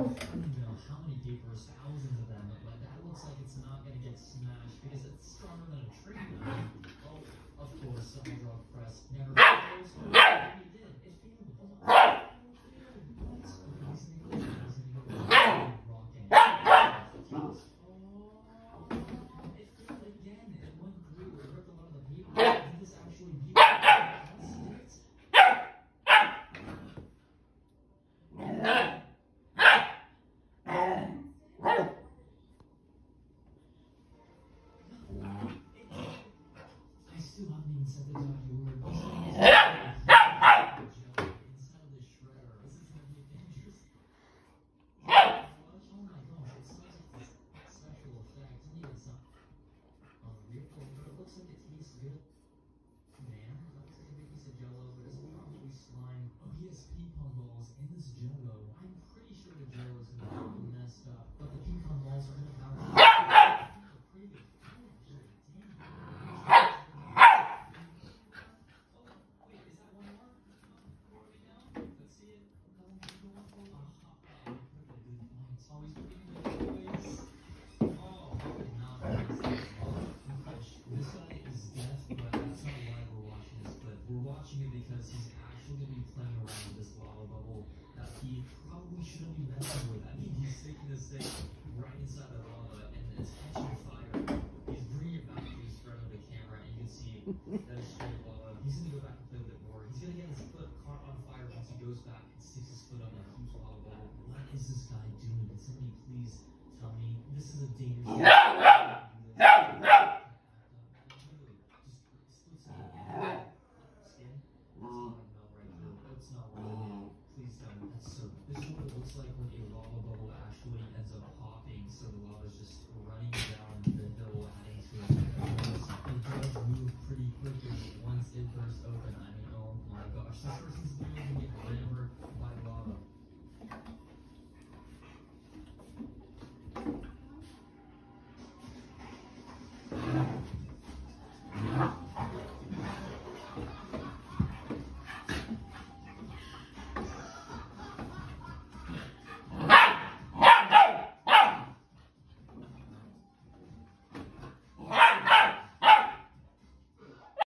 don't know how many papers, thousands of them, but that looks like it's not going to get smashed because it's stronger than a tree. Oh, of course, the hydraulic press never fails. It did. It failed. Shouldn't be messing with. I mean, he's sticking this thing right inside the lava and it's catching fire. He's bringing it back to his friend on the camera and you can see that it's straight lava. He's going to go back and play a bit more. He's going to get his foot caught on fire once he goes back and sticks his foot on that huge lava bubble. What is this guy doing? Can somebody please tell me? This is a dangerous Please tell me that's so. This is what it looks like when a lava bubble actually ends up popping. So the lava is just running down the hill, adding